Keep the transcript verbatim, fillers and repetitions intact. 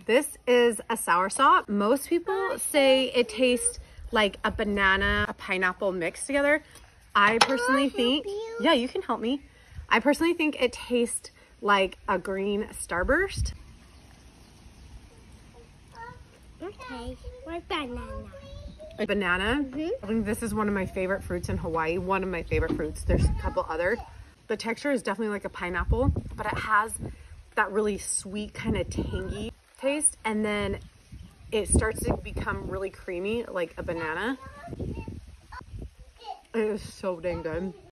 This is a soursop. Most people say it tastes like a banana, a pineapple mixed together. I personally think, yeah, you can help me. I personally think it tastes like a green Starburst. Okay, what banana? A banana. Mm-hmm. I think this is one of my favorite fruits in Hawaii. One of my favorite fruits. There's a couple other. The texture is definitely like a pineapple, but it has that really sweet kind of tangy taste. And then it starts to become really creamy like a banana. It is so dang good.